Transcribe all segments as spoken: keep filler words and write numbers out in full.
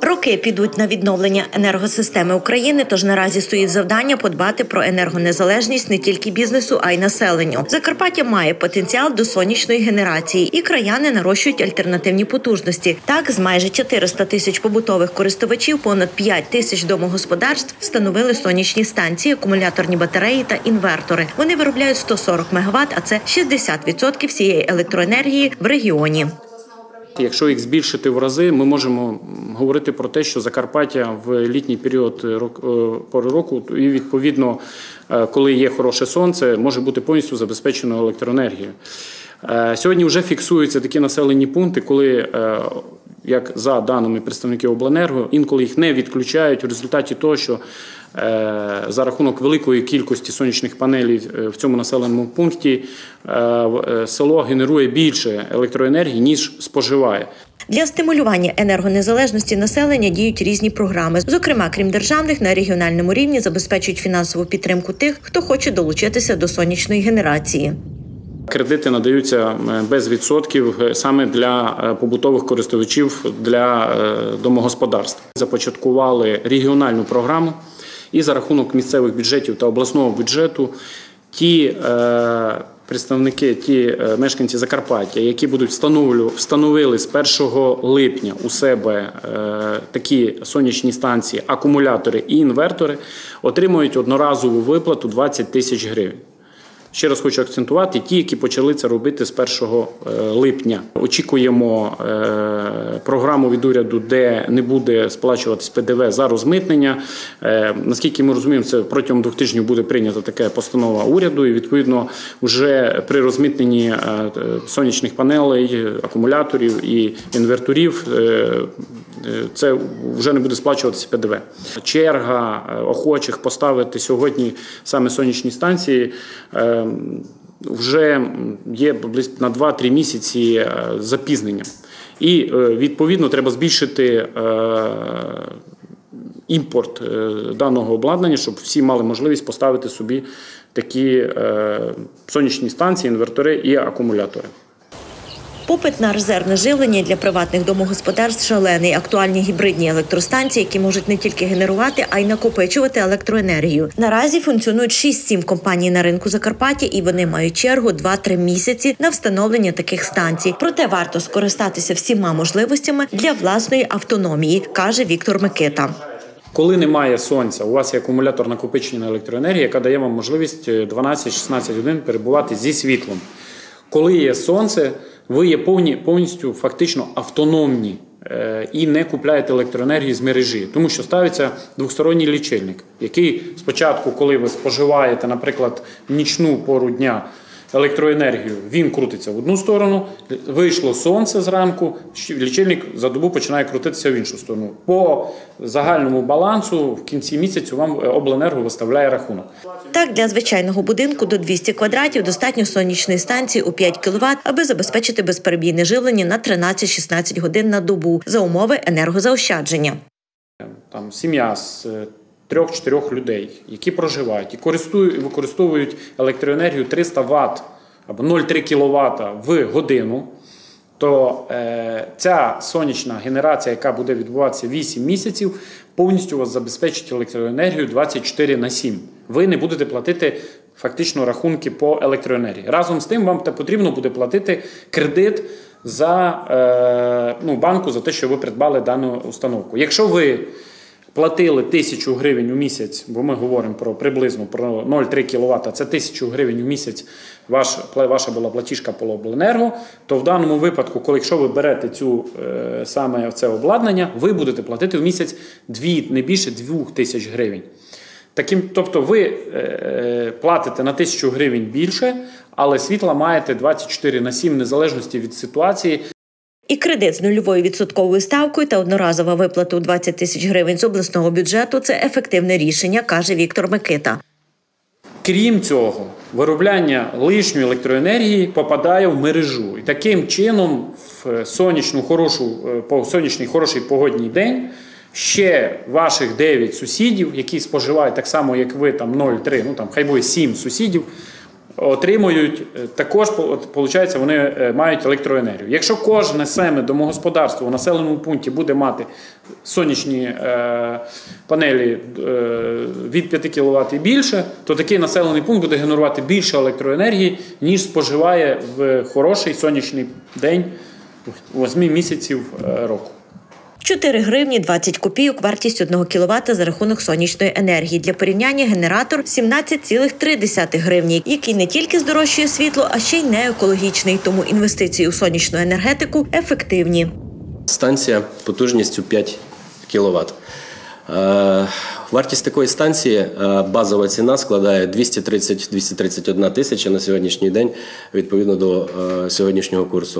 Роки підуть на відновлення енергосистеми України, тож наразі стоїть завдання подбати про енергонезалежність не тільки бізнесу, а й населенню. Закарпаття має потенціал до сонячної генерації, і краяни нарощують альтернативні потужності. Так, з майже чотириста тисяч побутових користувачів понад п'ять тисяч домогосподарств встановили сонячні станції, акумуляторні батареї та інвертори. Вони виробляють сто сорок мегаватт, а це шістдесят відсотків всієї електроенергії в регіоні. Якщо їх збільшити в рази, ми можемо говорити про те, що Закарпаття в літній період пори року і, відповідно, коли є хороше сонце, може бути повністю забезпечено електроенергією. Сьогодні вже фіксуються такі населені пункти, коли, як за даними представників обленерго, інколи їх не відключають в результаті того, що за рахунок великої кількості сонячних панелей в цьому населеному пункті село генерує більше електроенергії, ніж споживає. Для стимулювання енергонезалежності населення діють різні програми. Зокрема, крім державних, на регіональному рівні забезпечують фінансову підтримку тих, хто хоче долучитися до сонячної генерації. Кредити надаються без відсотків саме для побутових користувачів, для домогосподарств. Започаткували регіональну програму і за рахунок місцевих бюджетів та обласного бюджету ті представники, ті мешканці Закарпаття, які будуть встановили з першого липня у себе такі сонячні станції, акумулятори і інвертори, отримують одноразову виплату двадцять тисяч гривень. Ще раз хочу акцентувати, ті, які почали це робити з першого липня. Очікуємо програму від уряду, де не буде сплачуватись Пе Де Ве за розмитнення. Наскільки ми розуміємо, це протягом двох тижнів буде прийнята така постанова уряду, і, відповідно, вже при розмитненні сонячних панелей, акумуляторів і інверторів це вже не буде сплачуватися Пе Де Ве. Черга охочих поставити сьогодні саме сонячні станції вже є на два-три місяці запізнення. І, відповідно, треба збільшити імпорт даного обладнання, щоб всі мали можливість поставити собі такі сонячні станції, інвертори і акумулятори. Попит на резервне живлення для приватних домогосподарств шалений. Актуальні гібридні електростанції, які можуть не тільки генерувати, а й накопичувати електроенергію. Наразі функціонують шість-сім компаній на ринку Закарпаття, і вони мають чергу два-три місяці на встановлення таких станцій. Проте варто скористатися всіма можливостями для власної автономії, каже Віктор Микита. Коли немає сонця, у вас є акумулятор накопичення електроенергії, яка дає вам можливість дванадцять-шістнадцять годин перебувати зі світлом. Коли є сонце, ви є повні, повністю фактично автономні е, і не купляєте електроенергії з мережі, тому що ставиться двосторонній лічильник, який спочатку, коли ви споживаєте, наприклад, в нічну пору дня електроенергію, він крутиться в одну сторону, вийшло сонце зранку, лічильник за добу починає крутитися в іншу сторону. По загальному балансу в кінці місяця вам обленерго виставляє рахунок. Так, для звичайного будинку до двохсот квадратів достатньо сонячної станції у п'ять кіловат, аби забезпечити безперебійне живлення на тринадцять-шістнадцять годин на добу за умови енергозаощадження. Там сім'я з трьох-чотирьох людей, які проживають і користують, використовують електроенергію триста ватт або нуль цілих три кіловата в годину, то е, ця сонячна генерація, яка буде відбуватися вісім місяців, повністю вас забезпечить електроенергію двадцять чотири на сім. Ви не будете платити фактично рахунки по електроенергії. Разом з тим вам потрібно буде платити кредит за е, ну, банку за те, що ви придбали дану установку. Якщо ви платили тисячу гривень у місяць, бо ми говоримо про приблизно про нуль цілих три кіловата, це тисячу гривень у місяць ваш, ваша була платіжка по обленерго, то в даному випадку, коли якщо ви берете цю, е, саме це обладнання, ви будете платити в місяць дві, не більше двох тисяч гривень. Таким, тобто ви е, платите на тисячу гривень більше, але світла маєте двадцять чотири на сім, в незалежності від ситуації. І кредит з нульовою відсотковою ставкою та одноразова виплата у двадцять тисяч гривень з обласного бюджету – це ефективне рішення, каже Віктор Микита. Крім цього, виробляння лишньої електроенергії попадає в мережу. І таким чином в сонячну, хорошу, по сонячний хороший погодній день ще ваших дев'ять сусідів, які споживають так само, як ви, там нуль цілих три, ну там хай буде сім сусідів, отримують, також, виходить, вони мають електроенергію. Якщо кожне саме домогосподарство у населеному пункті буде мати сонячні е, панелі е, від п'яти кіловат і більше, то такий населений пункт буде генерувати більше електроенергії, ніж споживає в хороший сонячний день восьми місяців року. чотири гривні двадцять копійок вартість одного кіловата за рахунок сонячної енергії. Для порівняння генератор сімнадцять цілих три десятих гривні, який не тільки здорожчує світло, а ще й не екологічний, тому інвестиції у сонячну енергетику ефективні. Станція потужністю п'ять кіловат. Е, вартість такої станції, е, базова ціна складає двісті тридцять - двісті тридцять одна тисяча на сьогоднішній день, відповідно до е, сьогоднішнього курсу.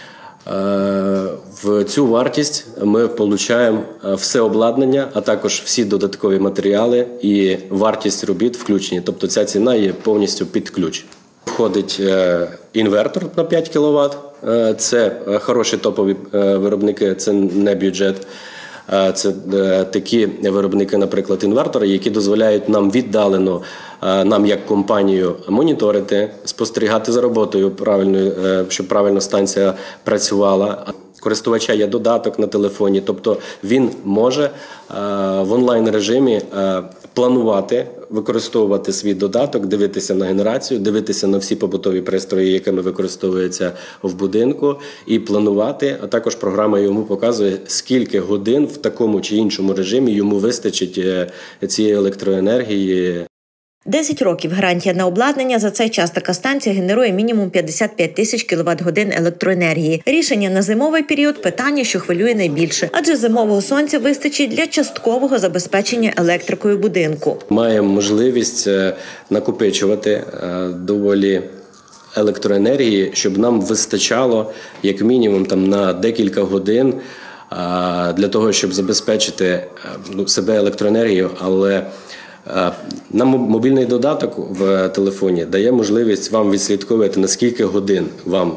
В цю вартість ми отримуємо все обладнання, а також всі додаткові матеріали і вартість робіт включені. Тобто ця ціна є повністю під ключ. Входить інвертор на п'ять кіловат, це хороші топові виробники, це не бюджет. Це такі виробники, наприклад, інвертори, які дозволяють нам віддалено, нам як компанію моніторити, спостерігати за роботою, правильною, щоб правильно станція працювала. Користувача є додаток на телефоні, тобто він може в онлайн-режимі планувати, використовувати свій додаток, дивитися на генерацію, дивитися на всі побутові пристрої, якими використовуються в будинку, і планувати, а також програма йому показує, скільки годин в такому чи іншому режимі йому вистачить цієї електроенергії. десять років гарантія на обладнання. За цей час така станція генерує мінімум п'ятдесят п'ять тисяч кіловат-годин електроенергії. Рішення на зимовий період – питання, що хвилює найбільше. Адже зимового сонця вистачить для часткового забезпечення електрикою будинку. Маємо можливість накопичувати доволі електроенергії, щоб нам вистачало як мінімум там, на декілька годин для того, щоб забезпечити ну, себе електроенергією, але нам мобільний додаток в телефоні дає можливість вам відслідковувати, на скільки годин вам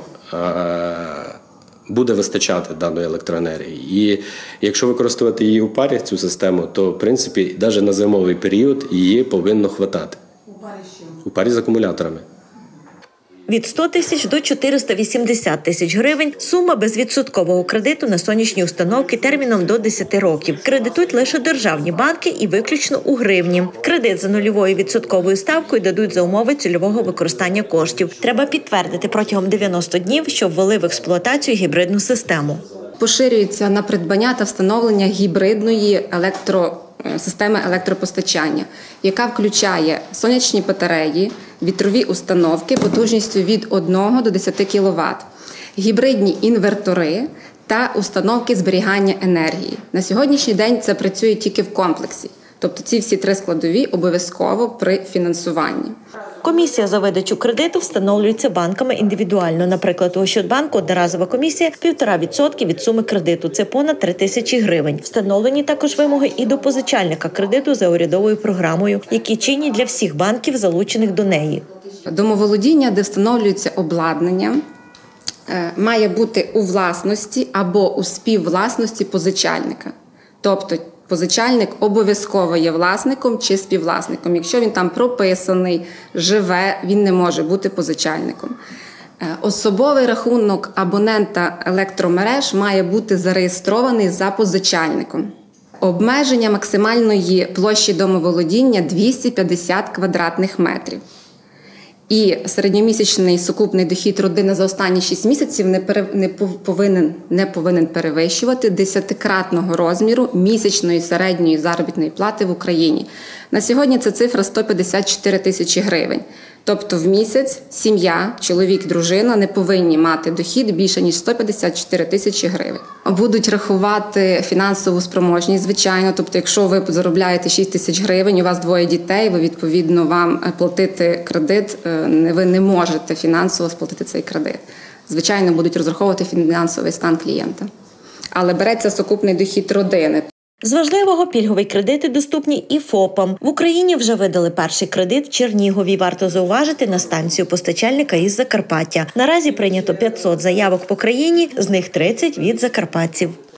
буде вистачати даної електроенергії. І якщо використовувати її у парі, цю систему, то, в принципі, навіть на зимовий період її повинно хватати. У парі з чим? У парі з акумуляторами. Від сто тисяч до чотириста вісімдесят тисяч гривень – сума безвідсоткового кредиту на сонячні установки терміном до десяти років. Кредитують лише державні банки і виключно у гривні. Кредит за нульовою відсотковою ставкою дадуть за умови цільового використання коштів. Треба підтвердити протягом дев'яноста днів, що ввели в експлуатацію гібридну систему. Поширюється на придбання та встановлення гібридної електро системи електропостачання, яка включає сонячні батареї, вітрові установки потужністю від одного до десяти кіловат, гібридні інвертори та установки зберігання енергії. На сьогоднішній день це працює тільки в комплексі. Тобто ці всі три складові обов'язково при фінансуванні. Комісія за видачу кредиту встановлюється банками індивідуально. Наприклад, у Ощадбанку одноразова комісія – півтора відсотки від суми кредиту. Це понад три тисячі гривень. Встановлені також вимоги і до позичальника кредиту за урядовою програмою, які чинні для всіх банків, залучених до неї. Домоволодіння, де встановлюється обладнання, має бути у власності або у співвласності позичальника. Тобто позичальник обов'язково є власником чи співвласником. Якщо він там прописаний, живе, він не може бути позичальником. Особовий рахунок абонента електромереж має бути зареєстрований за позичальником. Обмеження максимальної площі домоволодіння – двісті п'ятдесят квадратних метрів. І середньомісячний сукупний дохід родини за останні шість місяців не, пере, не, повинен, не повинен перевищувати десятикратного розміру місячної середньої заробітної плати в Україні. На сьогодні ця цифра сто п'ятдесят чотири тисячі гривень. Тобто в місяць сім'я, чоловік, дружина не повинні мати дохід більше, ніж сто п'ятдесят чотири тисячі гривень. Будуть рахувати фінансову спроможність, звичайно. Тобто, якщо ви заробляєте шість тисяч гривень, у вас двоє дітей, ви, відповідно, вам платити кредит, ви не можете фінансово сплатити цей кредит. Звичайно, будуть розраховувати фінансовий стан клієнта. Але береться сукупний дохід родини. З важливого, пільгові кредити доступні і ФОПам. В Україні вже видали перший кредит в Чернігові. Варто зауважити на станцію постачальника із Закарпаття. Наразі прийнято п'ятсот заявок по країні, з них тридцять від закарпатців.